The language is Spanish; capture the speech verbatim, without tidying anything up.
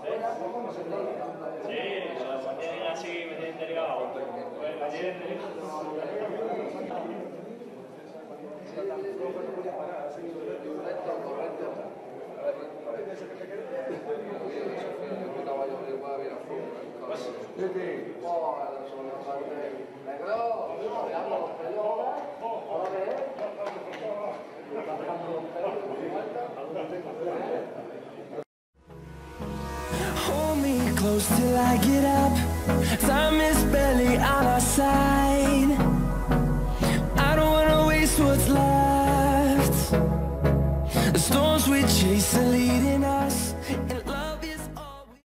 Sí, lo mantienen así, me tienen delgado. Pues me tienen Hold me close till I get up. Time is barely on our side. I don't wanna waste what's left. The storms we chase are leaving.